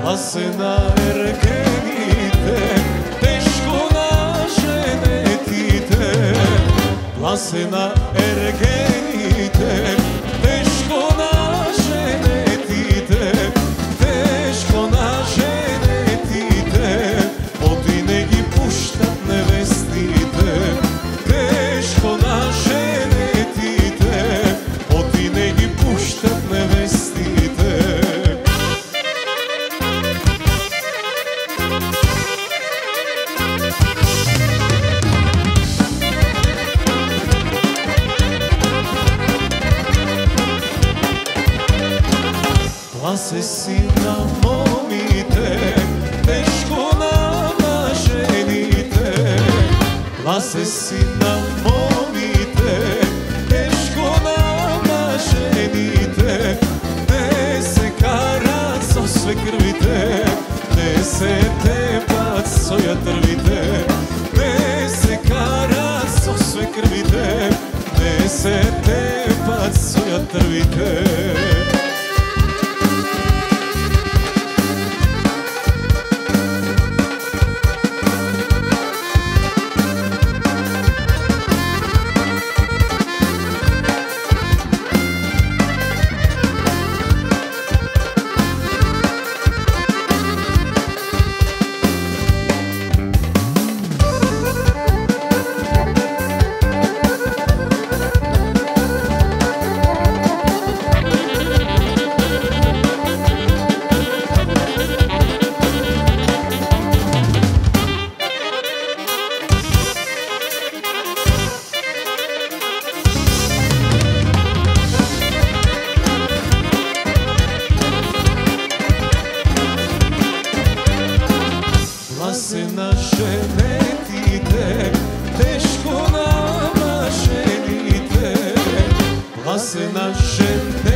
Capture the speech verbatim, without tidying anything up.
Lasena ergenite, teško naženetite. Lasena ergenite, teško naženetite. Teško naženetite, odine gi puštat ne vestite. Teško naženetite, odine gi puštat ne vestite. Plase sina momite, teško nama ženite. Plase sina momite, teško nama ženite. Ne se karat so sve krvite, ne se tepat soja trvite. Ne se karat so sve krvite, ne se tepat soja trvite. Lasena ženetite, teško nama ženite. Lasena ženetite.